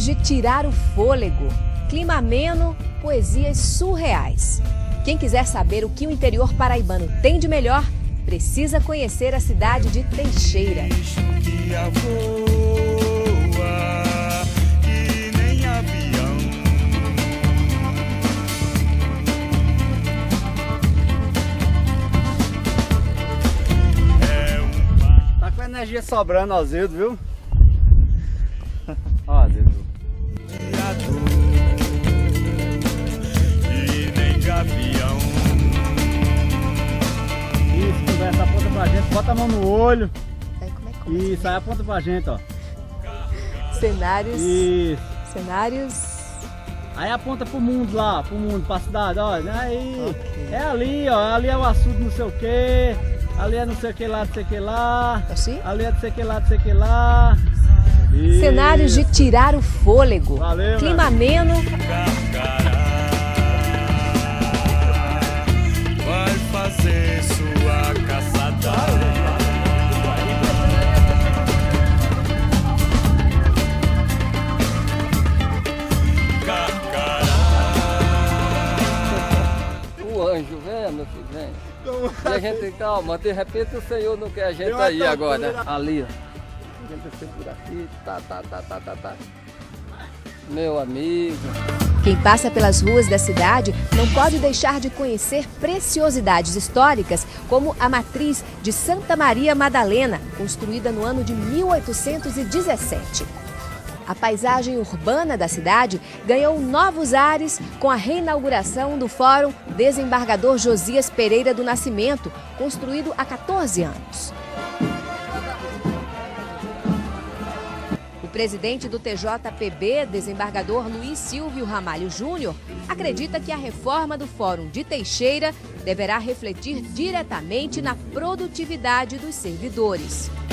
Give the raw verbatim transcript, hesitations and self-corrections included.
Cenários de tirar o fôlego, clima ameno, poesias surreais. Quem quiser saber o que o interior paraibano tem de melhor, precisa conhecer a cidade de Teixeira. Tá com a energia sobrando, ó, azedo, viu? Ó, azedo. E nem gavião. Isso, conversa, aponta pra gente, bota a mão no olho. Aí, como é que começa? Isso, aí aponta pra gente, ó. Cenários. Isso. Cenários. Aí aponta pro mundo lá, pro mundo, pra cidade, ó. Aí, Okay. é ali, ó. Ali é o açude não sei o que. Ali é não sei o que lá, não sei o que lá. Assim? Ali é não sei o que lá, não sei o que lá. Isso. Cenários de tirar o fôlego. Valeu, clima mano. ameno. Vai fazer sua caçada. O anjo, vem, meu filho, vem. E a gente, calma, de repente o Senhor não quer a gente aí agora. Ali, ó. A gente segura aqui, tá, tá, tá, tá, tá, tá. Meu amigo. Quem passa pelas ruas da cidade não pode deixar de conhecer preciosidades históricas, como a matriz de Santa Maria Madalena, construída no ano de mil oitocentos e dezessete. A paisagem urbana da cidade ganhou novos ares com a reinauguração do Fórum Desembargador Josias Pereira do Nascimento, construído há quatorze anos. O presidente do T J P B, desembargador Luiz Silvio Ramalho Júnior, acredita que a reforma do Fórum de Teixeira deverá refletir diretamente na produtividade dos servidores.